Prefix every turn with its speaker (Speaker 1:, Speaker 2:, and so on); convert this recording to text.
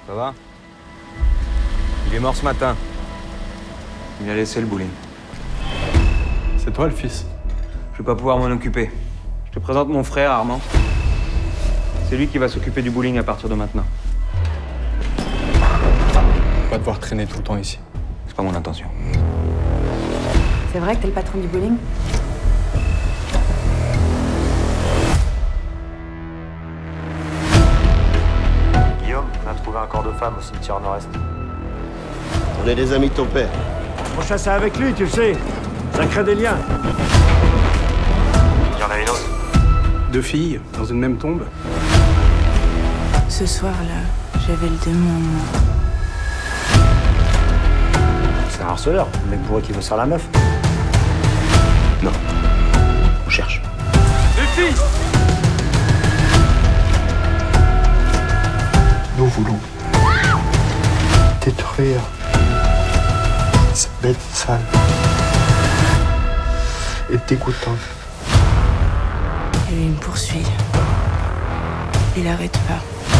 Speaker 1: Ça va? Il est mort ce matin. Il a laissé le bowling.
Speaker 2: C'est toi le fils?
Speaker 1: Je vais pas pouvoir m'en occuper. Je te présente mon frère, Armand. C'est lui qui va s'occuper du bowling à partir de maintenant.
Speaker 2: On va devoir traîner tout le temps ici.
Speaker 1: C'est pas mon intention.
Speaker 3: C'est vrai que t'es le patron du bowling?
Speaker 4: Guillaume, on a trouvé un corps de femme au cimetière nord-est.
Speaker 5: On est des amis de ton père.
Speaker 6: On chasse avec lui, tu le sais. Ça crée des liens.
Speaker 4: Il y en a une autre.
Speaker 2: 2 filles dans une même tombe.
Speaker 3: Ce soir-là, j'avais le démon en moi.
Speaker 6: C'est un harceleur, le mec bourré qui veut faire la meuf.
Speaker 5: Non. On cherche.
Speaker 7: Nous voulons détruire cette bête sale et dégoûtante.
Speaker 3: Et lui, il me poursuit. Il arrête pas.